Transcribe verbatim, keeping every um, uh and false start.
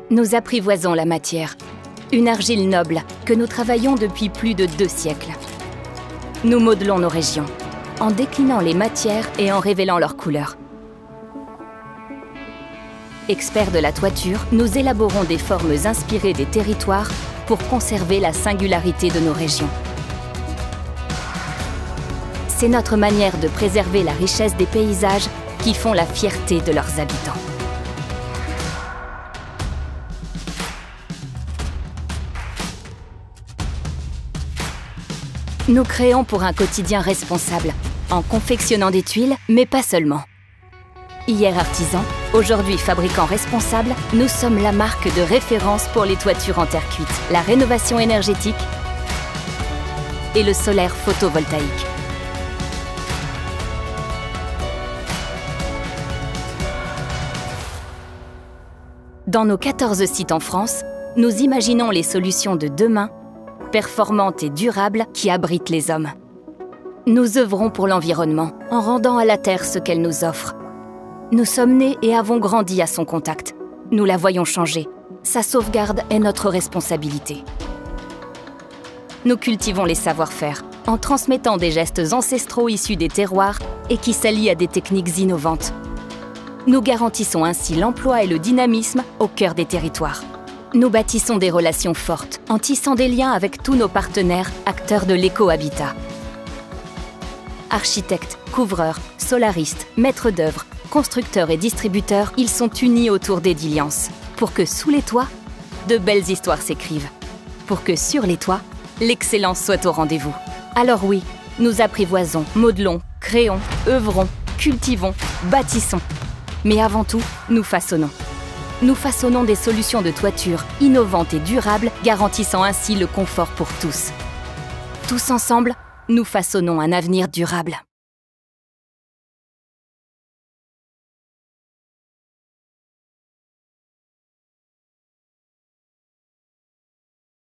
Nous apprivoisons la matière, une argile noble que nous travaillons depuis plus de deux siècles. Nous modelons nos régions, en déclinant les matières et en révélant leurs couleurs. Experts de la toiture, nous élaborons des formes inspirées des territoires pour conserver la singularité de nos régions. C'est notre manière de préserver la richesse des paysages qui font la fierté de leurs habitants. Nous créons pour un quotidien responsable, en confectionnant des tuiles, mais pas seulement. Hier artisan, aujourd'hui fabricant responsable, nous sommes la marque de référence pour les toitures en terre cuite, la rénovation énergétique et le solaire photovoltaïque. Dans nos quatorze sites en France, nous imaginons les solutions de demain, performantes et durables, qui abritent les hommes. Nous œuvrons pour l'environnement, en rendant à la Terre ce qu'elle nous offre. Nous sommes nés et avons grandi à son contact. Nous la voyons changer. Sa sauvegarde est notre responsabilité. Nous cultivons les savoir-faire, en transmettant des gestes ancestraux issus des terroirs et qui s'allient à des techniques innovantes. Nous garantissons ainsi l'emploi et le dynamisme au cœur des territoires. Nous bâtissons des relations fortes, en tissant des liens avec tous nos partenaires, acteurs de l'éco-habitat. Architectes, couvreurs, solaristes, maîtres d'œuvre, constructeurs et distributeurs, ils sont unis autour d'Ediliance, pour que sous les toits, de belles histoires s'écrivent. Pour que sur les toits, l'excellence soit au rendez-vous. Alors oui, nous apprivoisons, modelons, créons, œuvrons, cultivons, bâtissons. Mais avant tout, nous façonnons. Nous façonnons des solutions de toiture innovantes et durables, garantissant ainsi le confort pour tous. Tous ensemble, nous façonnons un avenir durable.